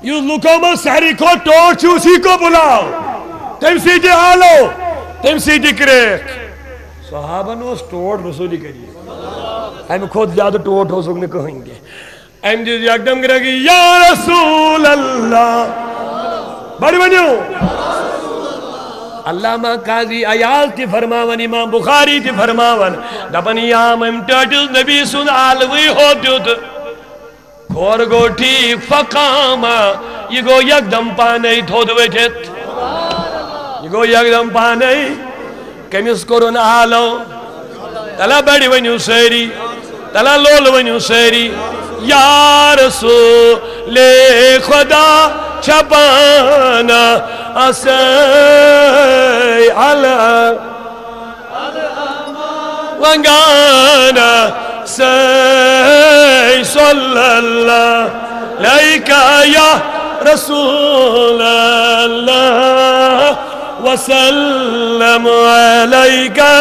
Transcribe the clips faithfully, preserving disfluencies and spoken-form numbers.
یُس لُکو منٛز ساروی کھۄتہٕ ٹوٹھ چھُ اسی کو بُلاو تٔمۍ سٕے دِ آلو تٔمۍ سٕے دِ کرٛیکھ صحابن اوس ٹوٹھ رسول کریم امہِ کھۄتہٕ زیادٕ ٹوٹھ اوسُکھ نہٕ کٕہٕنۍ تہِ امہِ دِژ یکدم گرٛیکھ یا رسول اللہ بڑِ ؤنِو علامہ قاضی عیاض تہِ فرماون امام بخاری تہِ فرماون دپن یام أمۍ ٹٲٹِس نبی سُنٛد عالوٕے ہوٚت دیُت کھور گوٚو ٹھیٖک فقامہ یہِ گوٚو یکدم پانے تھوٚد ؤتھِتھ یہِ گوٚو یکدم پانے کٔمِس کوٚرُن آلو تلا بڑِ ؤنِو سٲری تلا لول ؤنِو سٲری یا رسول خدا چھپانا اسی علی ونگانا سی صلی اللہ علیکہ یا رسول اللہ وسلم علیکہ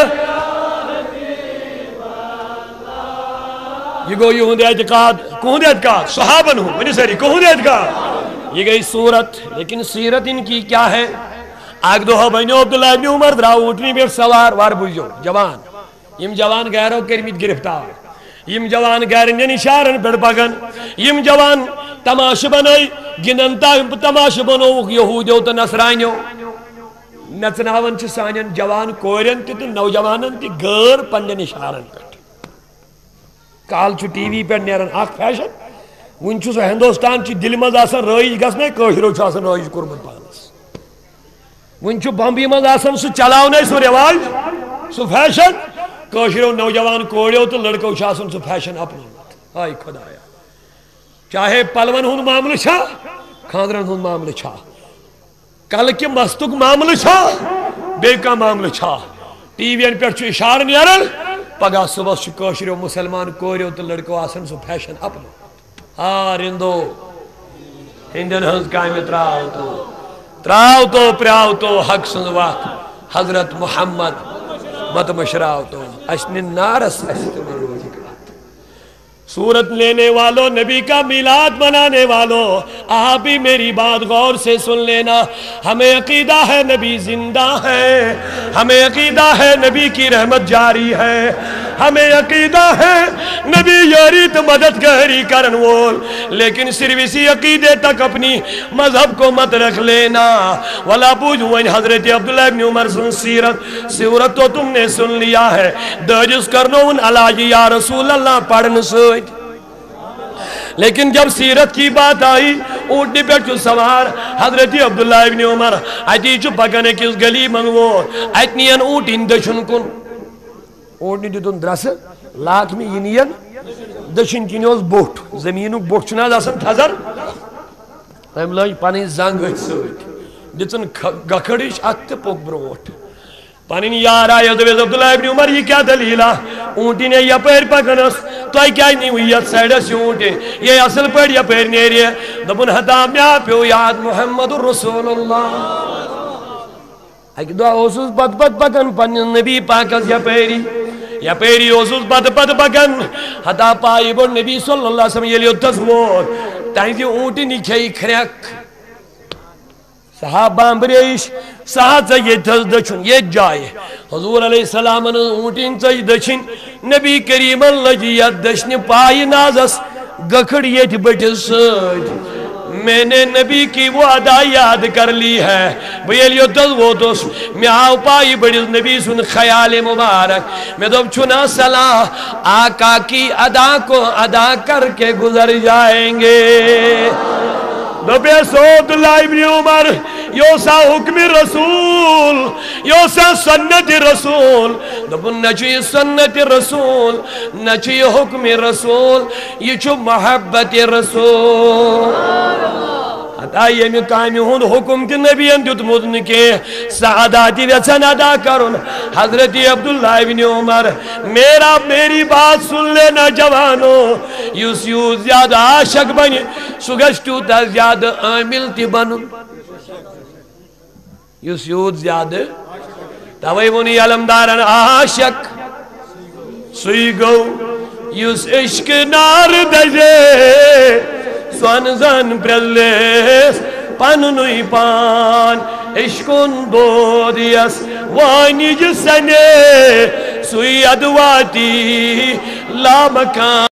یہ گو یہود اعتقاد کہود اعتقاد صحابن ہوں منی ساری کہود اعتقاد یہ گئی صورت لیکن سیرت ان کی کیا ہے آگ دو بینو عبداللہ ابن عمر دراؤ اٹھنی بیٹ سوار وار بوجھو جوان یم جوان گیرو کرمید گرفتار یم جوان گیرن یعنی شارن پیڑ پگن یم جوان تماش بنائی گننتا تماش بنو یہودیو تا نصرانیو نچناون چھ سانین جوان کورین تی نوجوانن تی غیر پنجن شارن پیڑ کال چھو ٹی وی پر نیرن آخ فیشن ون چھو سو ہندوستان چی دل مز آسن رائج گس میں کوشرو چھو آسن رائج کرمت پانس ون چھو بمبی مز آسن سو چلاو نہیں سو رواج سو فیشن کوشرو نوجوان کوڑیو تو لڑکو چھو آسن سو فیشن اپنی آئی خدایا چاہے پلون ہون معامل چھا خاندرن ہون معامل چھا کل کے مستق معامل چھا بے کا معامل چھا ٹی وی ان پر چھو اشار نیرن پگا صبح شکوشریو مسلمان کوریو تو لڑکو آسن سو فیشن اپنو ہاں رندو ہندن ہنس کامی تراؤ تو تراؤ تو پراؤ تو حق سن وقت حضرت محمد مت مشراؤ تو اشن نارس استمر روزی کرات صورت لینے والوں نبی کا میلاد منانے والوں آپ بھی میری بات غور سے سن لینا ہمیں عقیدہ ہے نبی زندہ ہے ہمیں عقیدہ ہے نبی کی رحمت جاری ہے ہمیں عقیدہ ہے نبی یاری تو مدد گہری کرن وول لیکن صرف اسی عقیدے تک اپنی مذہب کو مت رکھ لینا ولا پوچھو حضرت عبداللہ ابن عمر سن سیرت سورت تو تم نے سن لیا ہے درجس کرنو ان علاجی یا رسول اللہ پڑھن سوئی لیکن جب سیرت کی بات آئی اونٹنی پر چھو سوار حضرت عبداللہ ابن عمر آتی چھو پکنے کس گلی منگوور آتنین اونٹین دشن کن اونٹنی دیتون درس لاکھ میں ینین دشن کنیوز بوٹ زمینو بوٹ چنا داسن تھزر ہم لائی پانی زنگ اچھ سوٹ دیتون گکھڑیش اکت پوک بروٹ پانین یار آئی حضرت عبداللہ ابن عمر یہ کیا دلیلہ اونٹی نے یا پیر پکنس تو آئی کیا نہیں ہوئی یاد سیڈہ سی اونٹی یہ اصل پیر یا پیر نیری ہے دبن حتام یا پیو یاد محمد رسول اللہ آئی دعا اوسوس بد بد پکن پنین نبی پاکس یا پیری یا پیری اوسوس بد بد پکن حتا پائی بڑ نبی صلی اللہ علیہ وسلم یہ لیو تصور تائیں اونٹی نیچھئی کھریک صحابہ بریش ساتھ سے یہ تھز دچن یہ جائے حضور علیہ السلام نے اونٹین سے دچن نبی کریم اللہ جی دشن پائی نازس گکھڑ یہ تھی بٹھ سج میں نے نبی کی وہ ادا یاد کر لی ہے بیلیو تز وہ دوس میں آؤ پائی بڑی نبی سن خیال مبارک میں دو چنا صلاح آقا کی ادا کو ادا کر کے گزر جائیں گے دبے سود اللہ ابن عمر یوسا حکم رسول یوسا سنت رسول دبن نچی سنت رسول نچی حکم رسول یہ چھو محبت رسول حتائی میں کامی ہون حکم کی نبی اندیت مدن کے سعاداتی ویسن ادا کرن حضرت عبداللہ ابن عمر میرا میری بات سن لینا جوانو یوس یوس زیادہ عاشق بنی سگشتو تا زیادہ عامل تی بنن یوس یوس زیادہ تاوی ونی علمدارن عاشق سوئی گو یوس عشق نار دجے سون زن پرلیس پننوی پان عشقن دود یس وانی جسنے سوی ادواتی لا مکان